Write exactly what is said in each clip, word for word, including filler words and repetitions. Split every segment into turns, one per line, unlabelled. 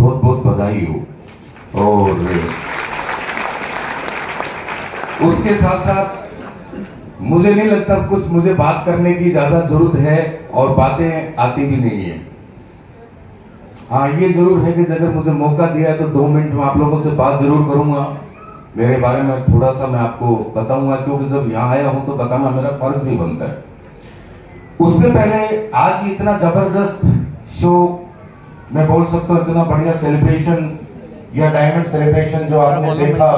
बहुत बहुत बधाई हो। और उसके साथ साथ मुझे नहीं लगता कुछ मुझे बात करने की ज्यादा जरूरत है, और बातें आती भी नहीं है। हाँ, ये जरूर है कि अगर मुझे मौका दिया है तो दो मिनट में आप लोगों से बात जरूर करूंगा। मेरे बारे में थोड़ा सा मैं आपको बताऊंगा, क्योंकि जब यहाँ आया हूं तो बताना मेरा फर्ज भी बनता है। उससे पहले आज इतना जबरदस्त शो, मैं बोल सकता हूँ इतना बढ़िया सेलिब्रेशन या डायमंड सेलिब्रेशन जो आपने देखा,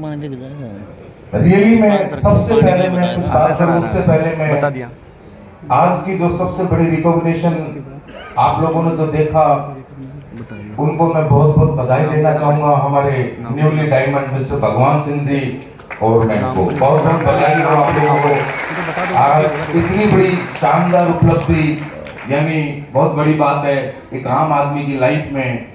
रियली में सबसे पहले मैं कुछ बात करूं उससे पहले मैं बता दिया, आज की जो सबसे बड़ी रिकॉग्निशन आप लोगों ने जो देखा उनको मैं बहुत बहुत बधाई देना चाहूंगा। हमारे न्यूली डायमंड मिस्टर भगवान सिंह जी और मैं को बहुत बहुत बधाई हो आप लोगों को। आज इतनी बड़ी शानदार उपलब्धि, यानी बहुत बड़ी बात है। एक आम आदमी की लाइफ में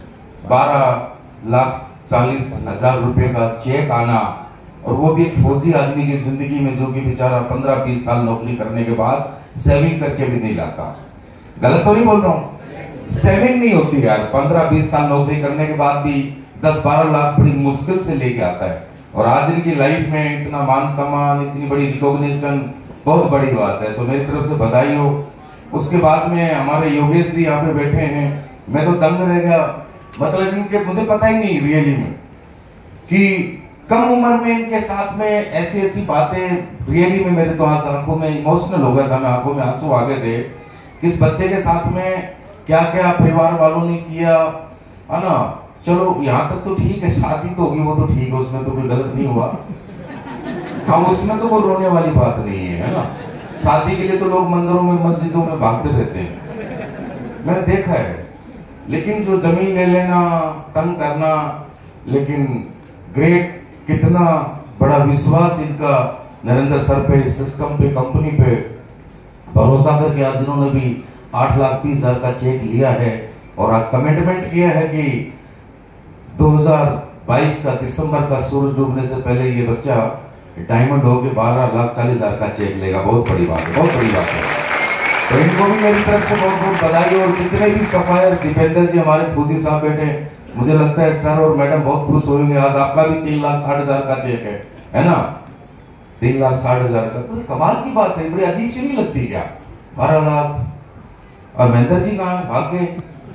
बारह लाख चालीस हजार रुपए का चेक आना, और वो भी एक फौजी आदमी की जिंदगी में जो कि बेचारा पंद्रह बीस साल नौकरी करने के बाद सेविंग करके भी नहीं लाता। गलत तो नहीं बोल रहा हूँ? सेविंग नहीं होती यार, पंद्रह बीस साल नौकरी करने के बाद भी दस बारह लाख बड़ी मुश्किल से लेके आता है। और आज इनकी लाइफ में इतना मान सम्मान, इतनी बड़ी रिकॉग्निशन, बहुत बड़ी बात है। तो मेरी तरफ से बधाई हो। उसके बाद में हमारे योगेश जी यहाँ पे बैठे हैं, मैं तो दंग रह गया। मतलब इनके मुझे पता ही नहीं रियली में कि कम उम्र में इनके साथ में ऐसी ऐसी बातें, रियली में मेरे तो आज आंखों में इमोशनल हो गया था, मैं आंखों में आंसू आ गए थे। किस बच्चे के साथ में क्या क्या परिवार वालों ने किया है ना। चलो यहाँ तक तो ठीक है, शादी तो होगी वो तो ठीक है, उसमें तो कोई गलत नहीं हुआ। हाँ, उसमें तो कोई रोने वाली बात नहीं है, है ना। शादी के लिए तो लोग मंदिरों में मस्जिदों में भागते रहते हैं, मैंने देखा है। लेकिन जो जमीन ले लेना, तंग करना, लेकिन ग्रेट, कितना बड़ा विश्वास इनका नरेंद्र सर पे, सिस्टम पे, कंपनी पे भरोसा करके आज इन्होंने भी आठ लाख बीस हजार का चेक लिया है। और आज कमिटमेंट किया है कि दो हज़ार बाईस का दिसंबर का सूरज डूबने से पहले ये बच्चा डायमंड हो के बारह लाख चालीस हजार का चेक लेगा। बहुत बड़ी बात है, बहुत बड़ी बात है। तो इनको भी मेरी तरफ से बहुत बहुत बधाई। और जितने भी सफायर दीपेंद्र जी हमारे फौजी साहब बैठे, मुझे लगता है सर और मैडम बहुत खुश होंगे। आज आपका भी तीन लाख साठ हजार का चेक है, है ना। तीन लाख साठ हजार का तो कमाल की बात है, बड़ी अजीब सी नहीं लगती क्या? बारह लाख। और महेंद्र जी कहाँ है? भाग गए।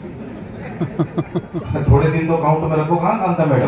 थोड़े दिन तो अकाउंट में रखो, कहाँ काम था मैडम?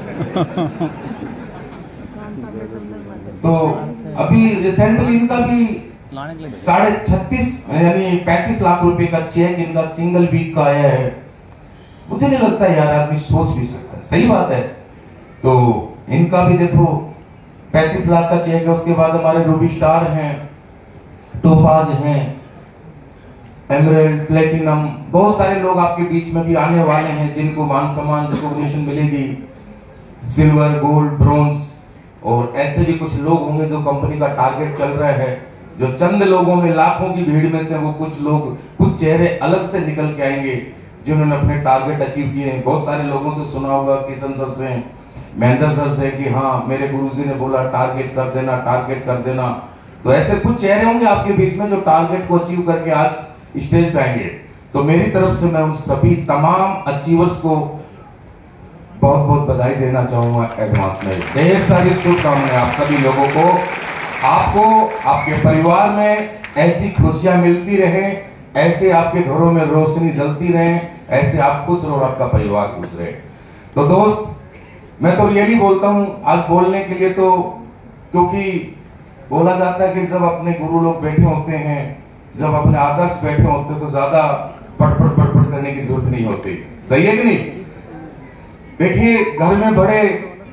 तो अभी रिसेंटली इनका भी साढ़े छत्तीस यानी पैंतीस लाख रुपए का चेक इनका सिंगल वीक का आया है। मुझे नहीं लगता यार आदमी सोच भी सकता है, सही बात है। तो इनका भी देखो पैंतीस लाख का चेक है। उसके बाद हमारे रूबी स्टार हैं, टोपाज हैं, एमराल्ड, प्लेटिनम, बहुत सारे लोग आपके बीच में भी आने वाले हैं जिनको मान सम्मान रिकॉग्निशन मिलेगी, सिल्वर, गोल्ड, ब्रॉन्ज। और ऐसे भी कुछ लोग होंगे जो कंपनी का टारगेट चल रहा है, जो चंद लोगों में, लाखों की भीड़ में से वो कुछ लोग, कुछ चेहरे अलग से निकल के आएंगे जिन्होंने अपने टारगेट अचीव किए हैं। बहुत सारे लोगों से सुना होगा, किशन सर से, महेंद्र सर से, कि हाँ मेरे गुरुजी ने बोला टारगेट कर देना, टारगेट कर देना। तो ऐसे कुछ चेहरे होंगे आपके बीच में जो टारगेट को अचीव करके आज स्टेज पे आएंगे। तो मेरी तरफ से मैं उन सभी तमाम अचीवर्स को बहुत बहुत बधाई देना चाहूंगा एडवांस में। ढेर सारी शुभकामनाएं आप सभी लोगों को। आपको आपके परिवार में ऐसी खुशियां मिलती रहे, ऐसे आपके घरों में रोशनी जलती रहे, ऐसे आप खुश रहो, आपका परिवार खुश रहे। तो दोस्त, मैं तो रियली बोलता हूं आज बोलने के लिए, तो क्योंकि बोला जाता है कि जब अपने गुरु लोग बैठे होते हैं, जब अपने आदर्श बैठे होते तो ज्यादा पटपट पटपट करने की जरूरत नहीं होती। सही है कि नहीं? देखिए, घर में बड़े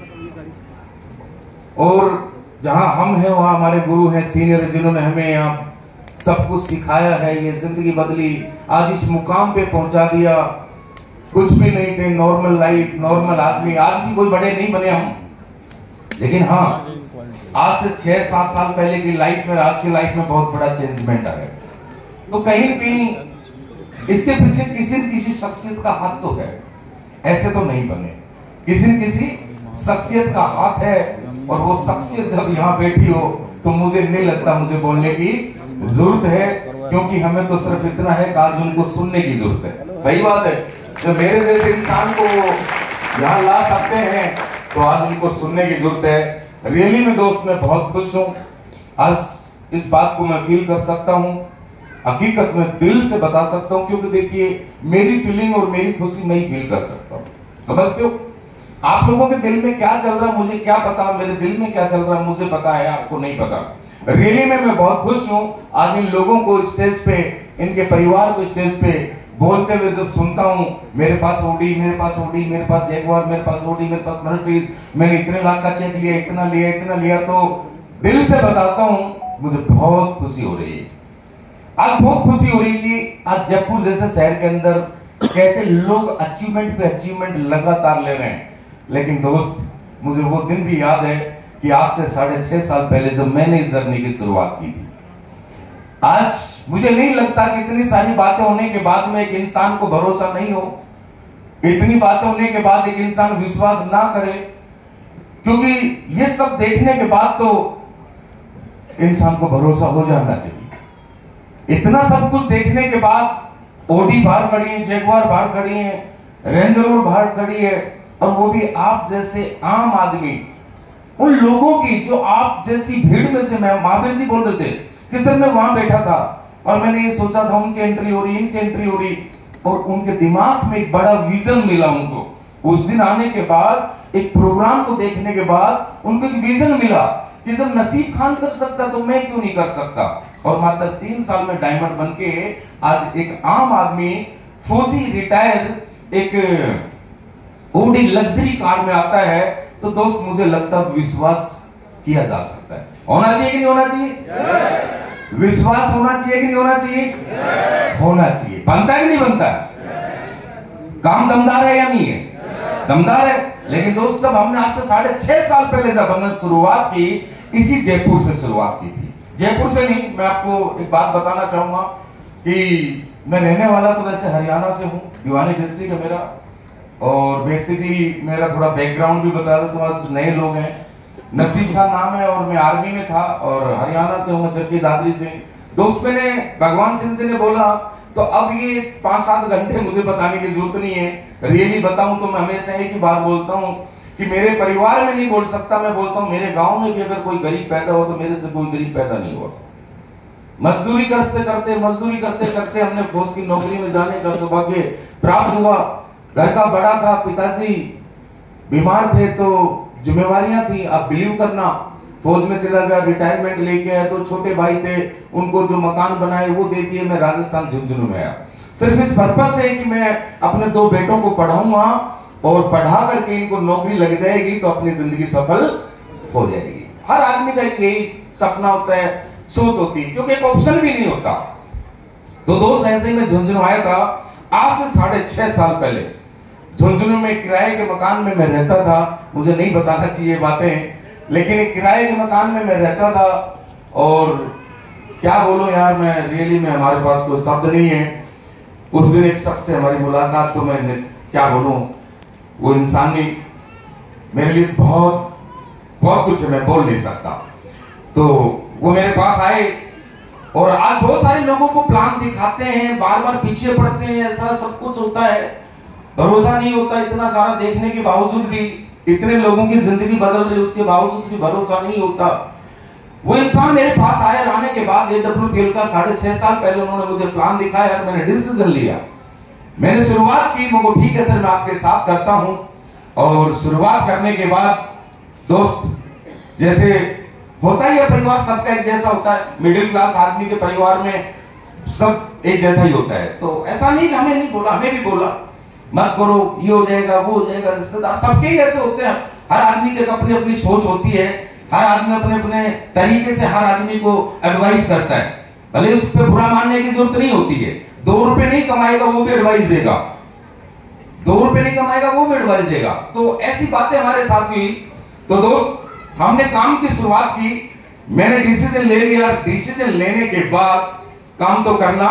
और जहां हम हैं वहां हमारे गुरु हैं, सीनियर, जिन्होंने हमें यहाँ सब कुछ सिखाया है, ये जिंदगी बदली, आज इस मुकाम पे पहुंचा दिया। कुछ भी नहीं थे, नॉर्मल लाइफ, नॉर्मल आदमी। आज भी कोई बड़े नहीं बने हम, लेकिन हाँ आज से छह सात साल पहले की लाइफ में, आज की लाइफ में बहुत बड़ा चेंजमेंट आ गया। तो कहीं कहीं इसके पीछे किसी न किसी शख्सियत का हाथ तो है, ऐसे तो नहीं बने। किसी न किसी शख्सियत का हाथ है, और वो शख्सियत जब यहाँ बैठी हो तो मुझे नहीं लगता मुझे बोलने की जरूरत है, क्योंकि हमें तो सिर्फ इतना है कि आज उनको सुनने की जरूरत है। सही बात है। जब मेरे जैसे इंसान को यहाँ ला सकते हैं तो आज उनको सुनने की जरूरत है। रियली में दोस्त मैं बहुत खुश हूँ, आज इस बात को मैं फील कर सकता हूँ, हकीकत में दिल से बता सकता हूँ, क्योंकि देखिए मेरी फीलिंग और मेरी खुशी मैं ही फील कर सकता हूँ। समझते हो? आप लोगों के दिल में क्या चल रहा है मुझे क्या पता, मेरे दिल में क्या चल रहा है मुझे पता है, आपको नहीं पता। रियली में मैं बहुत खुश हूँ आज इन लोगों को स्टेज पे, इनके परिवार को स्टेज पे बोलते हुए जब सुनता हूँ, मेरे पास ओडी, मेरे पास ओडी, मेरे पास जैगुआर, मेरे पास ओडी, मेरे पास मर्सिडीज, मैंने इतने लाख का चेक लिया, इतना लिया, इतना लिया, तो दिल से बताता हूँ मुझे बहुत खुशी हो रही है। आज बहुत खुशी हो रही है कि आज जयपुर जैसे शहर के अंदर कैसे लोग अचीवमेंट पे अचीवमेंट लगातार ले रहे हैं। लेकिन दोस्त मुझे वो दिन भी याद है कि आज से साढ़े छह साल पहले जब मैंने इस जर्नी की शुरुआत की थी, आज मुझे नहीं लगता कि इतनी सारी बातें होने के बाद में एक इंसान को भरोसा नहीं हो, इतनी बातें होने के बाद एक इंसान विश्वास ना करे, क्योंकि ये सब देखने के बाद तो इंसान को भरोसा हो जाना चाहिए। इतना सब कुछ देखने के बाद ओडी बाहर खड़ी है, जैगुआर बाहर खड़ी है, रेंज रोवर बाहर खड़ी है, और वो भी आप जैसे आम आदमी, उन लोगों की जो आप जैसी भीड़ में से, मैं महावीर जी बोल रहे थे कि सर मैं वहां बैठा था और मैंने ये सोचा था उनकी एंट्री हो रही, इनकी एंट्री हो रही, और उनके दिमाग में एक बड़ा विजन मिला उनको। उस दिन आने के बाद, एक प्रोग्राम को देखने के बाद उनको एक विजन मिला कि जब नसीब खान कर सकता तो मैं क्यों नहीं कर सकता। और मात्र तीन साल में डायमंड बन के आज एक आम आदमी फौजी रिटायर एक ओडी लग्जरी कार में आता है, तो दोस्त मुझे लगता है विश्वास किया जा सकता है। होना चाहिए कि नहीं होना चाहिए? yes. विश्वास होना चाहिए कि नहीं होना चाहिए? yes. होना चाहिए। बनता है कि नहीं बनता? yes. काम दमदार है या नहीं है? yes. दमदार है। लेकिन दोस्त जब हमने आज से साढ़े छह साल पहले जब हमने शुरुआत की, इसी जयपुर से शुरुआत की थी। जयपुर से नहीं, मैं आपको एक बात बताना चाहूंगा कि मैं रहने वाला तो वैसे हरियाणा से हूँ, भिवानी डिस्ट्रिक्ट है मेरा, और बेसिकली मेरा थोड़ा बैकग्राउंड भी बता दो तो आज नए लोग हैं। नसीब खान नाम है और मैं आर्मी में था और हरियाणा से हूँ, जबकि दादरी से। दोस्त मैंने भगवान सिंह जी ने बोला तो अब ये पांच सात घंटे मुझे बताने की जरूरत नहीं है। रियली बताऊं तो मैं हमेशा एक ही बात बोलता हूँ कि मेरे परिवार में नहीं बोल सकता, मैं बोलता हूँ मेरे गांव में भी अगर कोई गरीब पैदा हो तो मेरे से कोई गरीब पैदा नहीं हुआ। मजदूरी करते करते मजदूरी करते करते हमने फौज की नौकरी में जाने का सौभाग्य प्राप्त हुआ। घर का बड़ा था, पिताजी बीमार थे तो जिम्मेवारियां थी। आप बिलीव करना, फौज में चला गया, रिटायरमेंट लेके आया, तो छोटे भाई थे, उनको जो मकान बनाए वो दे दिए। मैं राजस्थान झुंझुनू में आया सिर्फ इस पर्पस से कि मैं अपने दो बेटों को पढ़ाऊंगा और पढ़ा करके इनको नौकरी लग जाएगी तो अपनी जिंदगी सफल हो जाएगी। हर आदमी का यही सपना होता है, सोच होती है, क्योंकि एक ऑप्शन भी नहीं होता। तो दोस्त ऐसे ही मैं झुंझुनू आया था आज से साढ़े छह साल पहले। झुंझुनू में किराए के मकान में मैं रहता था, मुझे नहीं बताना चाहिए बातें, लेकिन एक किराए के मकान में मैं रहता था। और क्या बोलूं यार, मैं रियली में हमारे पास कोई शब्द नहीं है। उस दिन एक शख्स से हमारी मुलाकात, तो मैं क्या बोलूं, वो इंसान ने मेरे लिए बहुत बहुत कुछ है, मैं बोल नहीं सकता। तो वो मेरे पास आए और आज बहुत सारे लोगों को प्लान दिखाते हैं, बार बार पीछे पड़ते हैं, ऐसा सब कुछ होता है, भरोसा नहीं होता। इतना सारा देखने के बावजूद भी, इतने लोगों की जिंदगी बदल रही, उसके बावजूद भी भरोसा नहीं होता। वो इंसान मेरे पास आया, आने के बाद एडब्ल्यूपीएल का साढ़े छह साल पहले उन्होंने मुझे प्लान दिखाया, मैंने डिसीजन लिया, मैंने शुरुआत की। मुझे ठीक है सर, मैं आपके साथ करता हूं। और शुरुआत करने के बाद दोस्त, जैसे होता ही है, परिवार सबका एक जैसा होता है, मिडिल क्लास आदमी के परिवार में सब एक जैसा ही होता है। तो ऐसा नहीं, हमें नहीं बोला, हमें भी बोला मत करो, ये हो जाएगा, वो हो जाएगा, रिश्तेदार सबके ही ऐसे होते हैं। हर आदमी की अपनी अपनी सोच होती है, हर आदमी अपने अपने तरीके से हर आदमी को एडवाइस करता है, भले उस पर बुरा मानने की जरूरत नहीं होती है। दो रुपए नहीं कमाएगा वो भी एडवाइस देगा, दो रुपए नहीं कमाएगा वो भी एडवाइस देगा। तो ऐसी बातें हमारे साथ हुई। तो दोस्त, हमने काम की शुरुआत की, मैंने डिसीजन ले लिया। डिसीजन लेने के बाद काम तो करना,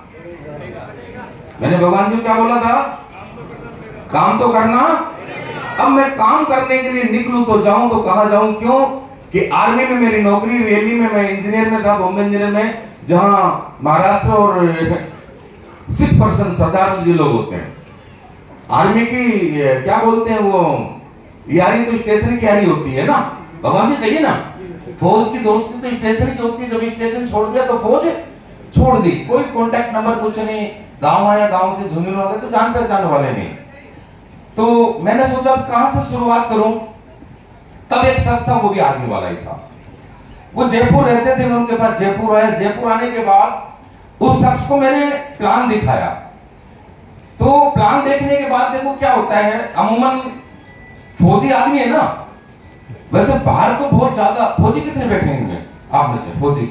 मैंने भगवान जी को क्या बोला था, काम तो करना। अब मैं काम करने के लिए निकलूं तो जाऊं तो कहां जाऊं, क्यों कि आर्मी में मेरी नौकरी, रैली में मैं इंजीनियर में था, बॉम्बे इंजीनियर में, जहां महाराष्ट्र और सिख पर्सन सरदार जी लोग होते हैं। आर्मी की क्या बोलते हैं वो यारी तो स्टेशन की यारी होती है ना भगवान जी, सही है ना। फौज की दोस्ती तो स्टेशन की होती है, जब स्टेशन छोड़ दिया तो फौज छोड़ दी, कोई कांटेक्ट नंबर कुछ नहीं, गांव आया गांव से झुंझुनू आ गए तो जान पहचान वाले नहीं। तो मैंने सोचा कहां से शुरुआत करूं, तब एक शख्स था वो भी आर्मी वाला ही था, वो जयपुर रहते थे, मैं उनके पास जयपुर आया। जयपुर आने के बाद उस शख्स को मैंने प्लान दिखाया। तो प्लान देखने के बाद देखो क्या होता है, अमूमन फौजी आदमी है ना, वैसे बाहर तो बहुत ज्यादा फौजी कितने बैठे होंगे आप में से फौजी?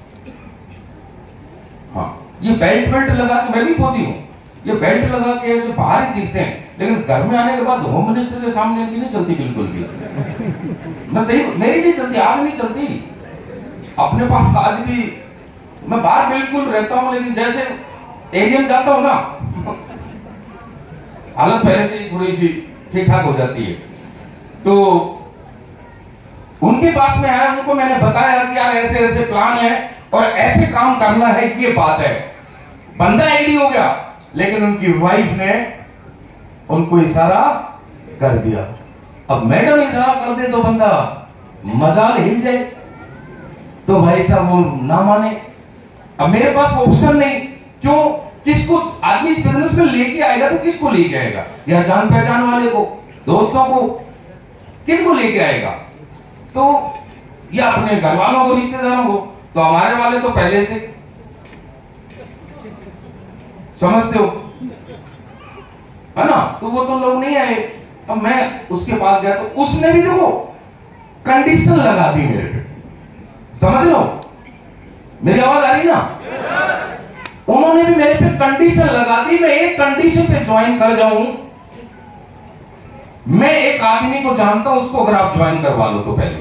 हाँ, ये बेल्ट बेल्ट लगा के, मैं भी फौजी हूं, ये बेल्ट लगा के ऐसे बाहर ही दिखते हैं, लेकिन घर में आने के बाद होम मिनिस्टर के सामने इनकी नहीं चलती बिल्कुल भी। मैं सही, मेरी नहीं चलती, आज नहीं चलती अपने पास आज भी। मैं बाहर बिल्कुल रहता हूं, लेकिन जैसे एरिया जाता हूं ना, हालत पहले से ही थोड़ी सी ठीक ठाक हो जाती है। तो उनके पास में आया, उनको मैंने बताया कि यार ऐसे ऐसे प्लान है और ऐसे काम करना है, ये बात है। बंदा एग्री हो गया, लेकिन उनकी वाइफ ने उनको इशारा कर दिया। अब मैडम इशारा कर दे तो बंदा मजाल हिल जाए, तो भाई साहब वो ना माने। अब मेरे पास ऑप्शन नहीं, क्यों, किसको आदमी इस बिजनेस में लेके आएगा तो किसको लेके आएगा, या जान पहचान वाले को, दोस्तों को, किनको लेके आएगा? तो या अपने घर वालों को, रिश्तेदारों को। तो हमारे वाले तो पहले से समझते हो है ना, तो वो तो लोग नहीं आए। अब मैं उसके पास गया तो उसने भी देखो कंडीशन लगा दी मेरे पे, समझ लो मेरी आवाज आ रही ना। उन्होंने भी मेरे पे कंडीशन लगा दी, मैं एक कंडीशन पे ज्वाइन कर जाऊं। मैं एक आदमी को जानता हूं, उसको अगर आप ज्वाइन करवा लो तो पहले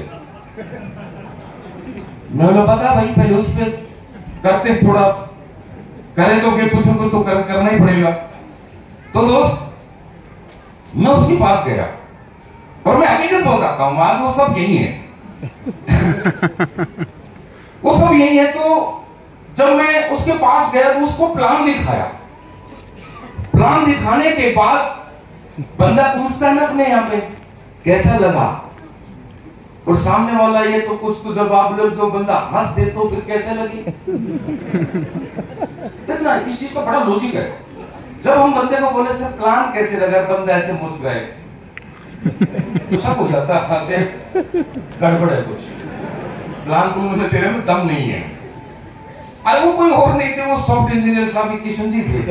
मैं बोला पता भाई, पहले उस पे करते थोड़ा करें तो फिर कुछ न कुछ तो कर, करना ही पड़ेगा। तो दोस्त मैं उसके पास गया और मैं हकीकत बताता हूं, आज वो सब यही है वो सब यही है। तो जब मैं उसके पास गया तो उसको प्लान दिखाया। प्लान दिखाने के बाद बंदा पूछता है ना अपने यहाँ पे कैसा लगा, और सामने वाला ये तो कुछ तो जवाब लो, जो बंदा हंस दे तो फिर कैसे लगी। देखना इस चीज का बड़ा लॉजिक है। जब हम बंदे को बोले सर प्लान कैसे लगा, बंदा ऐसे मुस्कुराए तो शक हो जाता है गड़बड़ है कुछ, प्लान को मुझे तेरे में दम नहीं है। अरे वो कोई और नहीं थे, वो सॉफ्ट इंजीनियर साहब किशन जी थे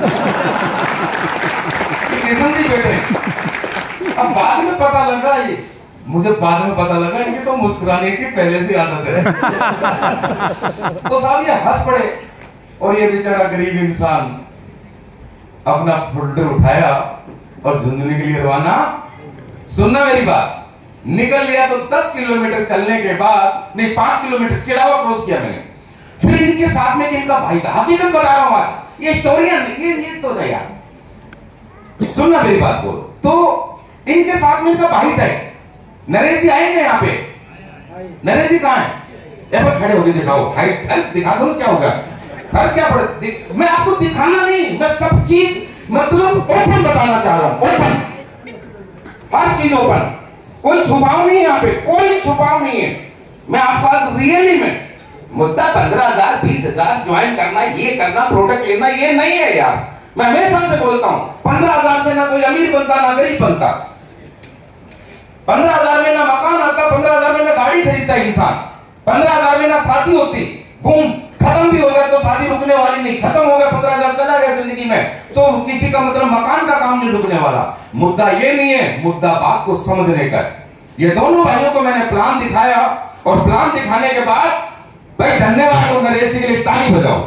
किशन जी बेटे। अब बाद में पता लगा, ये मुझे बाद में पता लगा ये तो मुस्कुराने की पहले से आदत है। तो साहब ये हंस पड़े और ये बेचारा गरीब इंसान अपना फोल्डर उठाया और झुंझुनू के लिए रवाना। सुनना मेरी बात, निकल लिया तो दस किलोमीटर चलने के बाद, नहीं पांच किलोमीटर चिड़ावा क्रॉस किया मैंने। फिर इनके साथ में इनका भाई था, हकीकत बता रहा हूं आज, ये स्टोरियन ये ये तो नहीं यार, सुनना मेरी बात को। तो इनके साथ में इनका भाई था, नरेश जी आएंगे यहाँ पे। नरेश जी कहाँ है? पर खड़े होके दिखाओ, हाइट दिखा दो, क्या होगा? अरे क्या पड़े, मैं आपको दिखाना नहीं, मैं सब चीज मतलब ओपन बताना चाह रहा हूं, ओपन, हर चीज ओपन, कोई छुपाव नहीं है यहाँ पे, कोई छुपाव नहीं है। मैं आपके पास रियली में मुद्दा पंद्रह हजार बीस हजार ज्वाइन करना, ये करना, प्रोडक्ट लेना, ये नहीं है यार। मैं हमेशा से बोलता हूं पंद्रह हजार से ना कोई अमीर बनता ना गरीब बनता, पंद्रह हजार में ना मकान आता, पंद्रह हजार में ना गाड़ी खरीदता इंसान, पंद्रह हजार में ना शादी होती, घूम खत्म भी हो गया तो शादी रुकने वाली नहीं, खत्म हो गया पंद्रह हजार चला गया जिंदगी में तो किसी का मतलब मकान का काम नहीं रुकने वाला। मुद्दा ये नहीं है, मुद्दा बात को समझने का। ये दोनों भाइयों को मैंने प्लान दिखाया और प्लान दिखाने के बाद भाई धन्यवाद हो नरेश जी के लिए, ताली बजाओ।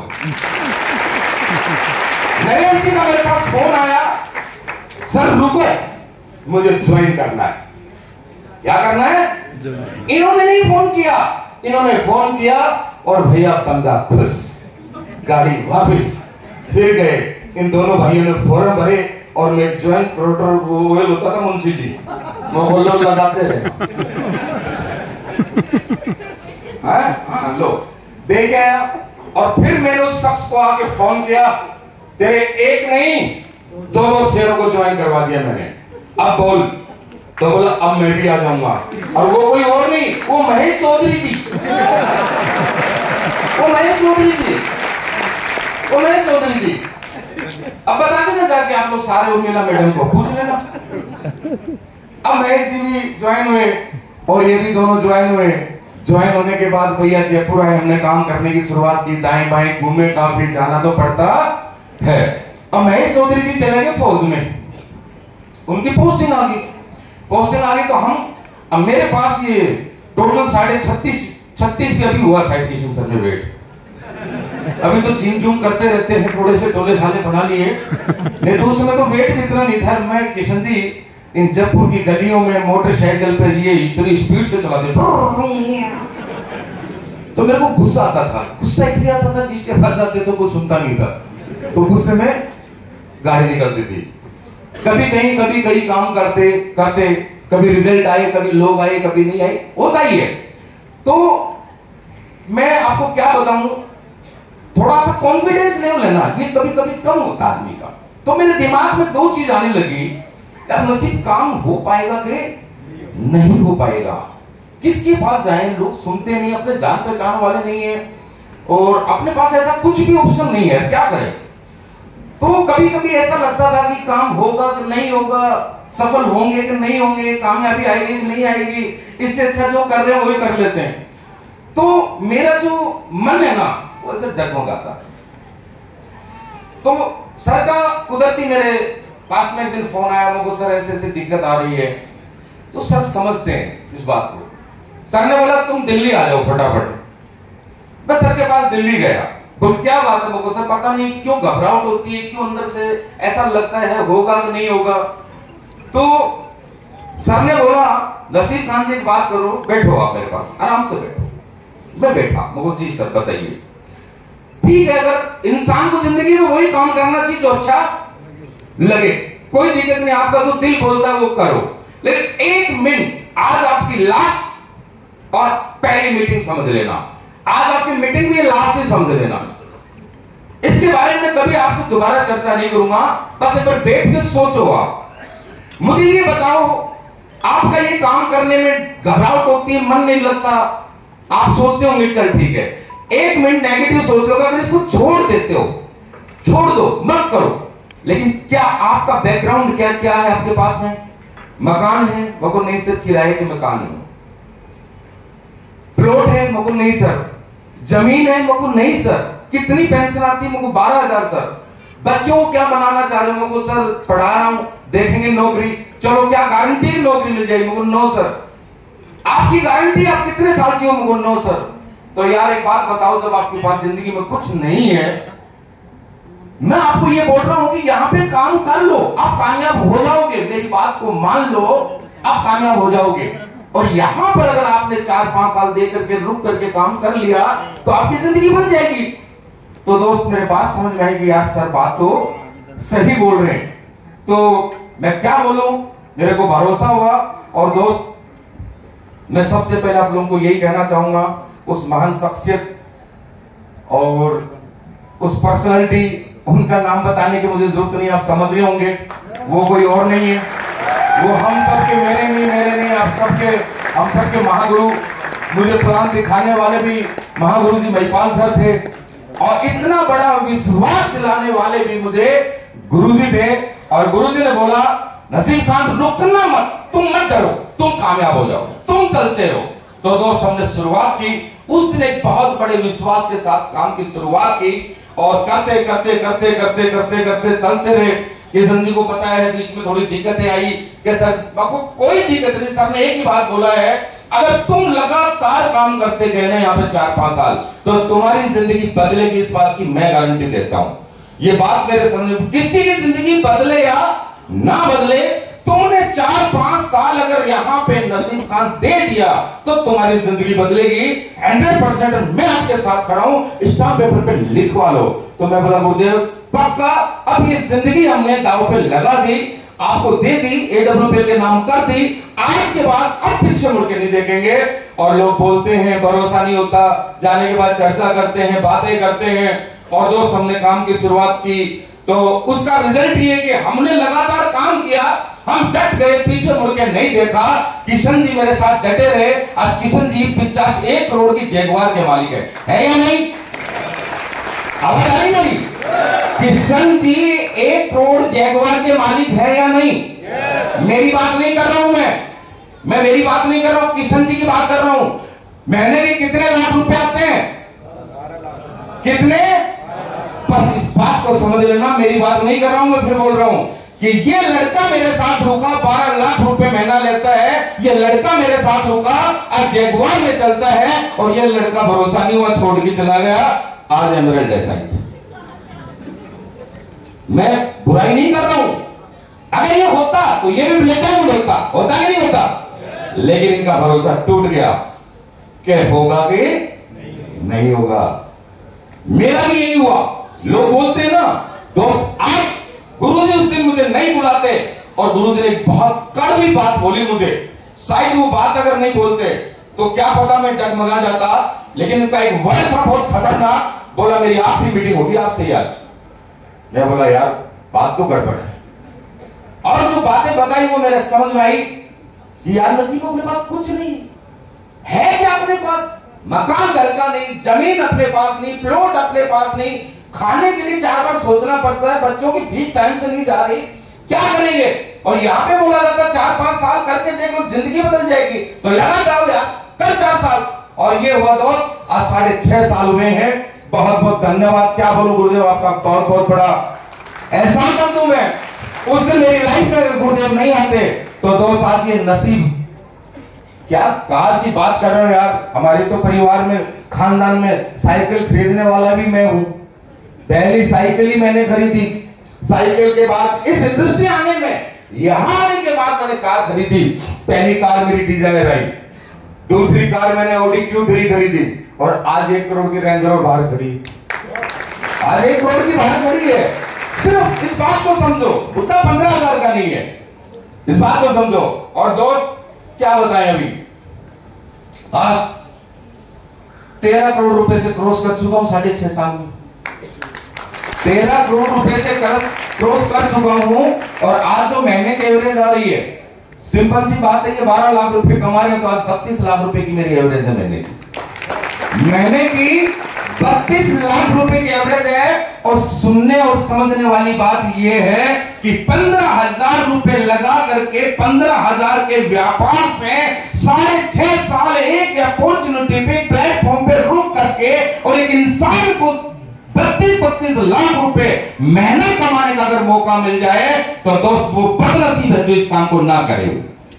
नरेश जी का मेरे पास फोन आया, सर रुको मुझे ज्वाइन करना है। क्या करना है? इन्होंने नहीं फोन किया, इन्होंने फोन किया और भैया बंदा खुश, गाड़ी वापस, फिर गए। इन दोनों भाइयों ने फॉर्म भरे और मैं ज्वाइन प्रोटोकॉल ऑयल होता था मुंशी जी, वो बोलो लगाते रहे। हाँ लो दे गया। और फिर मैंने उस शख्स को आके फोन किया, तेरे एक नहीं दोनों शेरों को ज्वाइन करवा दिया मैंने। अब बोल, तो बोला अब मैं भी आ जाऊंगा। और वो कोई और नहीं, वो महेश चौधरी जी, वो महेश चौधरी जी, वो महेश चौधरी जी। अब बता देना जाके आप लोग सारे उर्मिला मैडम को पूछ लेना। अब महेश जी भी ज्वाइन हुए और ये भी दोनों ज्वाइन हुए। ज्वाइन होने के बाद भैया जयपुर आए, हमने काम करने की शुरुआत की, दाएं बाएं घूमे, काफी जाना तो पड़ता है। अब महेश चौधरी जी चले गए फौज में, उनकी पोस्टिंग आ गई। पोस्टिंग आ गई तो हम, अब मेरे पास ये टोटल साढ़े छत्तीस छत्तीस पे अभी हुआ साइटेशन सर में वेट। अभी तो जिम जूम करते रहते हैं, थोड़े से टोले साले बना लिए, नहीं तो उस समय तो वेट भी इतना नहीं था। मैं किशन जी इन जयपुर की गलियों में मोटरसाइकिल पे ये इतनी स्पीड से चलाते तो मेरे को गुस्सा आता था। गुस्सा इसलिए आता था जिसके पास जाते तो कोई सुनता नहीं था, तो गुस्से में गाड़ी निकलती थी। कभी कहीं कभी कहीं काम करते करते कभी रिजल्ट आए, कभी लोग आए, कभी नहीं आए, होता ही है। तो मैं आपको क्या बताऊं, थोड़ा सा कॉन्फिडेंस लेवल है ना, ये कभी कभी कम होता आदमी का। तो मेरे दिमाग में दो चीज आने लगी, यार नसीब काम हो पाएगा कि नहीं हो पाएगा, किसके पास जाएं, लोग सुनते नहीं, अपने जान पहचान वाले नहीं है और अपने पास ऐसा कुछ भी ऑप्शन नहीं है, क्या करें। तो कभी कभी ऐसा लगता था कि काम होगा कि नहीं होगा, सफल होंगे कि नहीं होंगे, कामयाबी आएगी कि नहीं आएगी, इससे अच्छा जो कर रहे हैं वही कर लेते हैं। तो मेरा जो मन है ना वो ऐसे डगमगाता। तो सर का कुदरती मेरे पास में एक दिन फोन आया, मुझको सर ऐसे ऐसे दिक्कत आ रही है। तो सर समझते हैं इस बात को। सर ने बोला तुम दिल्ली आ जाओ फटाफट। मैं सर के पास दिल्ली गया, बोल क्या बात है, मुझको सर पता नहीं क्यों घबराहट होती है, क्यों अंदर से ऐसा लगता है होगा कि नहीं होगा। तो सर ने बोला नसीब खान से एक बात करो, बैठो आप मेरे पास, आराम से बैठो। मैं बैठा, मुझको जी सर बताइए। ठीक है, अगर इंसान को जिंदगी में वही काम करना चाहिए जो अच्छा लगे, कोई दिक्कत नहीं, आपका जो दिल बोलता है वो करो, लेकिन एक मिनट आज आपकी लास्ट और पहली मीटिंग समझ लेना, आज आपकी मीटिंग भी लास्ट ही समझ लेना। इसके बारे में कभी आपसे दोबारा चर्चा नहीं करूंगा, बस एक बार बैठ के सोचो। आप मुझे ये बताओ, आपका ये काम करने में घबराहट होती है, मन नहीं लगता, आप सोचते होंगे चल ठीक है, एक मिनट नेगेटिव सोच लो, अगर इसको छोड़ देते हो, छोड़ दो, मत करो, लेकिन क्या आपका बैकग्राउंड क्या क्या है आपके पास में? मकान है, मगर नहीं सर किराए के मकान है। प्लॉट है, मगर नहीं सर। जमीन है, मगर नहीं सर। कितनी पेंशन आती है? मगर बारह हजार सर। बच्चों को क्या बनाना चाह रहे हो? मगर सर पढ़ा रहा हूं, देखेंगे नौकरी, चलो क्या गारंटी नौकरी मिल जाएगी? मगर नो सर। आपकी गारंटी आप कितने साल की हो? मगर नो सर। तो यार एक बात बताओ, जब आपके पास जिंदगी में कुछ नहीं है, मैं आपको ये बोल रहा हूं कि यहां पे काम कर लो, आप कामयाब हो जाओगे, मेरी बात को मान लो, आप कामयाब हो जाओगे। और यहां पर अगर आपने चार पांच साल दे करके रुक करके काम कर लिया तो आपकी जिंदगी बन जाएगी। तो दोस्त मेरे बात समझ में आएगी, यार सर बात तो सही बोल रहे हैं। तो मैं क्या बोलूं, मेरे को भरोसा हुआ। और दोस्त मैं सबसे पहले आप लोगों को यही कहना चाहूंगा, उस महान शख्सियत और उस पर्सनालिटी, उनका नाम बताने की मुझे जरूरत नहीं, आप समझ रहे होंगे, वो कोई और नहीं है, वो हम सबके, मेरे नहीं मेरे नहीं आप सबके, हम सबके महागुरु, मुझे प्लान दिखाने वाले भी महागुरु जी महिपाल सर थे, और इतना बड़ा विश्वास दिलाने वाले भी मुझे गुरुजी थे। और गुरुजी ने बोला नसीब खान रुकना मत, तुम मत डरो, तुम कामयाब हो जाओ, तुम चलते रहो। तो दोस्त हमने शुरुआत की, उस दिन एक बहुत बड़े विश्वास के साथ काम की शुरुआत की, और करते करते करते करते करते करते चलते रहे। किशन जी को पता है बीच में थोड़ी दिक्कतें आई कि सर को कोई दिक्कत नहीं, सर ने एक ही बात बोला है, अगर तुम लगातार काम करते गए ना यहाँ पे चार पांच साल, तो तुम्हारी जिंदगी बदलेगी, इस बात की मैं गारंटी देता हूं। ये बात मेरे समझ, किसी की जिंदगी बदले या ना बदले, तुमने चार पांच साल अगर यहाँ पे नसीब खान दे दिया तो तुम्हारी जिंदगी बदलेगी, हंड्रेड परसेंट मैं आपके साथ खड़ा हूं, स्टाम्प पेपर पे लिखवा लो। तो मैं बोला गुरुदेव पक्का, अब ये जिंदगी हमने दाव पे लगा दी, आपको दे दी, एडब्ल्यूपीएल के नाम कर दी, आज के बाद अब पीछे मुड़ के नहीं देखेंगे। और लोग बोलते हैं भरोसा नहीं होता, जाने के बाद चर्चा करते हैं, बातें करते हैं। और दोस्त हमने काम की शुरुआत की, तो उसका रिजल्ट ये कि हमने लगातार काम किया, हम डट गए, पीछे मुड़ के नहीं देखा। किशन जी मेरे साथ डटे रहे। आज किशन जी पचास एक करोड़ की जैगुआर के मालिक है, है या नहीं? आवाज आई नहीं? किशन जी एक करोड़ जैगुआर के मालिक है या नहीं? मेरी बात नहीं कर रहा हूं मैं मैं मेरी बात नहीं कर रहा हूं, किशन जी की बात कर रहा हूं। महीने के कितने लाख रुपए आते हैं? कितने? बस इस बात को समझ लेना, मेरी बात नहीं कर रहा हूं, मैं फिर बोल रहा हूं कि ये लड़का मेरे साथ रुका, बारह लाख रुपए महीना लेता है। ये लड़का मेरे साथ रुका, आज जैगुआर में चलता है, और ये लड़का भरोसा नहीं हुआ, छोड़ के चला गया, आज एमराल्ड एसाइड। मैं बुराई नहीं कर रहा हूं, अगर ये होता तो ये भी ब्लैक डायमंड होता, होता कि नहीं होता? लेकिन इनका भरोसा टूट गया। क्या होगा कि नहीं होगा? मेरा भी यही हुआ। लोग बोलते हैं ना दोस्त, आज गुरुजी उस दिन मुझे नहीं बुलाते, और गुरुजी ने एक बहुत कड़वी बात बोली मुझे। शायद वो बात अगर नहीं बोलते तो क्या पता मैं डगमगा जाता, लेकिन उनका एक वर्ड था बहुत खतरनाक। बोला मेरी आखिरी मीटिंग होगी आपसे ही आज। मैं बोला यार बात तो गड़बड़ है, और जो बातें बताई वो मेरे समझ में आई कि यार नसीब अपने पास कुछ नहीं है। क्या अपने पास? मकान घर का नहीं, जमीन अपने पास नहीं, प्लॉट अपने पास नहीं, खाने के लिए चार बार सोचना पड़ता है, बच्चों की फीस टाइम से नहीं जा रही, क्या करेंगे? और यहाँ पे बोला जाता चार पांच साल करके देख लो जिंदगी बदल जाएगी, तो लगा जाओ यार कर चार साल। और ये हुआ दोस्त, आज साढ़े छह साल हुए हैं। बहुत बहुत धन्यवाद। क्या बोलूं गुरुदेव, आपका बहुत बहुत बड़ा एहसान करता हूं मैं। उस दिन मेरी लाइफ में अगर गुरुदेव नहीं आते तो दोस्त आज ये नसीब, क्या कार की बात कर रहे हो यार, हमारे तो परिवार में खानदान में साइकिल खरीदने वाला भी मैं हूं। पहली साइकिल ही मैंने खरीदी, साइकिल के बाद इस इंडस्ट्री आने में, यहां आने के बाद मैंने कार खरीदी। पहली कार मेरी डिजायर आई, दूसरी कार मैंने ऑडी क्यू थ्री खरीदी, और आज एक करोड़ की रेंज रोवर बाहर खड़ी, आज एक करोड़ की बाहर खड़ी है। सिर्फ इस बात को समझो, उतना पंद्रह हजार का नहीं है, इस बात को समझो। और दोस्त क्या बताएं, अभी आज तेरह करोड़ रुपए से क्रॉस कर चुका हूं साढ़े छह साल में। तेरह करोड़ रुपए से क्रॉस कर चुका हूं, और आज जो महीने की एवरेज आ रही है, सिंपल सी बात है कि बारह लाख रुपए कमा रहे हैं, तो आज बत्तीस लाख रुपए की मेरी एवरेज है महीने की। महीने की बत्तीस लाख रुपए की एवरेज है। और सुनने और समझने वाली बात यह है कि पंद्रह हजार रुपए लगा करके पंद्रह हजार के व्यापार से साढ़े छह साल एक अपॉर्चुनिटी पे प्लेटफॉर्म पे रुक करके, और एक इंसान को बत्तीस बत्तीस लाख रुपए मेहनत कमाने का अगर मौका मिल जाए, तो दोस्त वो बदनसीब है जो इस काम को ना करे।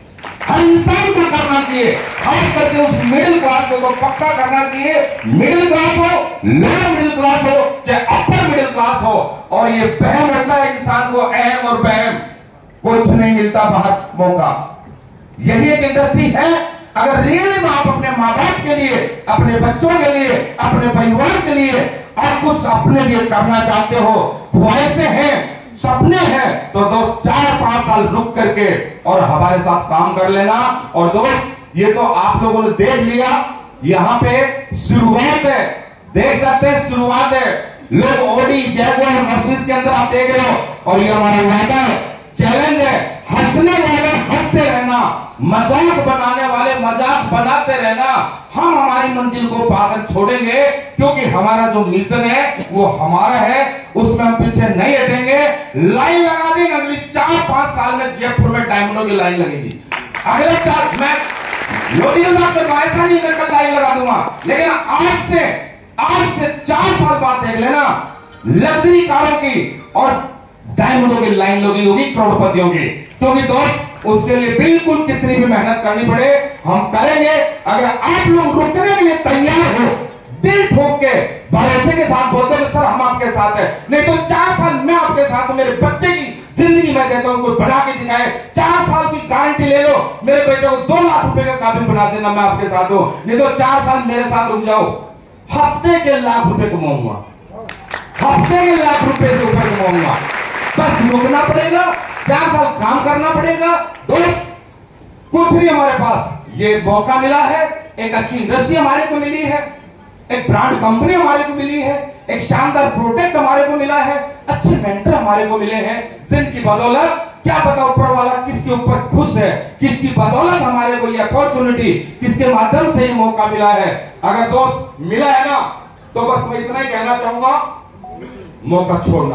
हर इंसान को करना चाहिए, खास करके उस मिडिल क्लास को तो पक्का करना चाहिए। मिडिल क्लास हो, लोअर मिडिल क्लास हो, चाहे अपर मिडिल क्लास हो। और ये बहम होता है इंसान को, अहम और बहम, कुछ नहीं मिलता बाहर मौका। यही एक इंडस्ट्री है। अगर रियली में आप अपने माँ बाप के लिए, अपने बच्चों के लिए, अपने परिवार के लिए आप कुछ अपने लिए करना चाहते हो, ख्वाहिशें हैं, सपने हैं, तो दोस्त चार पांच साल रुक करके और हमारे साथ काम कर लेना। और दोस्त ये तो आप लोगों ने देख लिया, यहाँ पे शुरुआत है, देख सकते हैं शुरुआत है। लोग ऑडी जैगुआर मर्सिडीज के अंदर आप देख रहे हो, और ये हमारा वादा चैलेंज है, हंसने वाले हंसते रहना, मजाक बनाने वाले मजाक बनाते रहना। हम हमारी मंजिल को पाकर छोड़ेंगे, क्योंकि हमारा जो मिशन है वो हमारा है, उसमें हम पीछे नहीं हटेंगे। लाइन लगा देंगे, अगली चार पांच साल में जयपुर में डायमंडों की लाइन लगेगी। अगले चार, मैं लोडियल बात तो ऐसा नहीं मैं कल लाइन लगा दूंगा, लेकिन आज से आज से चार साल बाद देख लेना, लग्जरी कारों की और डायमंडों की लाइन लगी होगी, करोड़पतियों की। क्योंकि दोस्त उसके लिए बिल्कुल कितनी भी मेहनत करनी पड़े हम करेंगे। अगर आप लोग रुकने के लिए तैयार हो, दिल ठोक के भरोसे के साथ बोलते हो सर हम आपके साथ है, नहीं तो चार साल मैं आपके साथ हूं, मेरे बच्चे की जिंदगी में देता हूं, कोई बना के दिखाए। चार साल की गारंटी ले लो, मेरे बेटे को दो लाख रुपए का काबिल बना देना, मैं आपके साथ हूं। नहीं तो चार साल मेरे साथ रुक जाओ, हफ्ते के लाख रुपए कमाऊंगा, हफ्ते के लाख रुपए से ऊपर कमाऊंगा। बस रुकना पड़ेगा, चार साल काम करना पड़ेगा। दोस्त कुछ भी हमारे पास ये मौका मिला है, एक अच्छी इंडस्ट्री हमारे को मिली है, एक ब्रांड कंपनी हमारे को मिली है, एक शानदार प्रोडक्ट हमारे को मिला है, अच्छे मेंटर हमारे को मिले हैं, जिनकी बदौलत क्या पता ऊपर वाला किसके ऊपर खुश है, किसकी बदौलत हमारे को ये अपॉर्चुनिटी, किसके माध्यम से ये मौका मिला है। अगर दोस्त मिला है ना, तो बस मैं इतना ही कहना चाहूंगा, मौका छोड़ना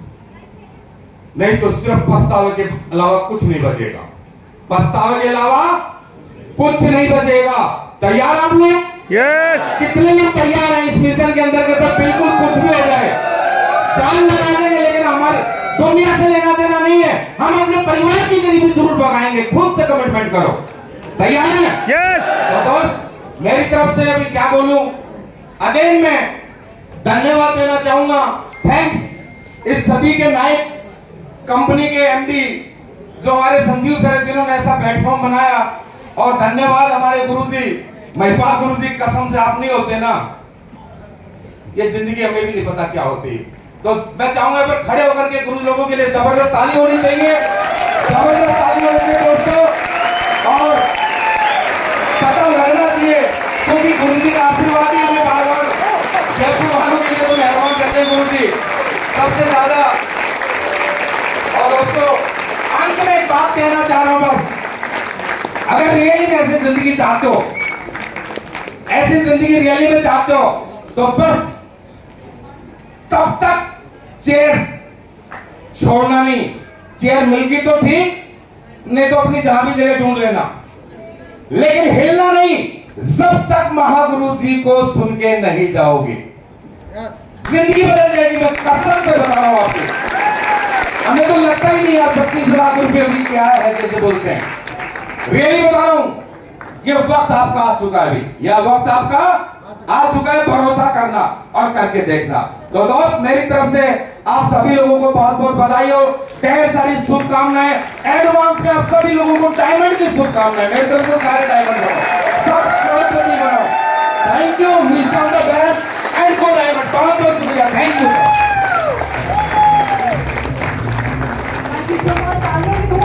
नहीं तो सिर्फ पछतावे के अलावा कुछ नहीं बचेगा। पछतावे के अलावा कुछ नहीं बचेगा। तैयार आप लोग?
यस।
कितने लोग तैयार हैं इस मिशन के अंदर के सब बिल्कुल कुछ भी हो जाए जान लगा देंगे, लेकिन हमारे दुनिया से लेना देना नहीं है। हम अपने परिवार की गरीबी जरूर भगाएंगे। खुद से कमिटमेंट करो। तैयार है?
यस।
तो दोस्त मेरी तरफ से अभी क्या बोलूं, अगेन मैं धन्यवाद देना चाहूंगा। थैंक्स इस सदी के नायक कंपनी के एमडी जो हमारे संजीव सर, जिन्होंने ऐसा प्लेटफॉर्म बनाया, और धन्यवाद हमारे गुरुजी महिपाल गुरुजी। कसम से आप नहीं होते ना, ये जिंदगी हमें भी नहीं पता क्या होती। तो मैं चाहूंगा फिर खड़े होकर के गुरु लोगों के लिए जबरदस्त ताली होनी चाहिए, जबरदस्त ताली होनी चाहिए दोस्तों। और पता लगना चाहिए, क्योंकि गुरुजी का आशीर्वाद ही हमें बार बार जयपुर वालों के लिए तो मेहरबान करते हैं गुरुजी सबसे ज्यादा। और दोस्तों अंत में एक बात कहना चाह रहा हूं, बस अगर रियली में ऐसी जिंदगी चाहते हो, ऐसी जिंदगी रियली में चाहते हो, तो बस तब तक चेयर छोड़ना नहीं। चेयर मिल गई तो ठीक, नहीं तो अपनी जहां भी जगह ढूंढ लेना, लेकिन हिलना नहीं जब तक महागुरु जी को सुन के नहीं जाओगे। जिंदगी बदल जाएगी, मैं कसम से बता रहा हूं आपको। हमें तो लगता ही नहीं यार बत्तीस लाख रुपए भी क्या है जैसे बोलते हैं। रियली बता रहा हूं, ये वक्त आपका आ चुका है, अभी यह वक्त आपका आ चुका है। भरोसा करना और करके देखना। तो दोस्त मेरी तरफ से आप सभी लोगों को बहुत बहुत बधाई हो, ढेर सारी शुभकामनाएं। एडवांस में आप सभी लोगों को डायमंड की शुभकामनाएं मेरी तरफ से सारे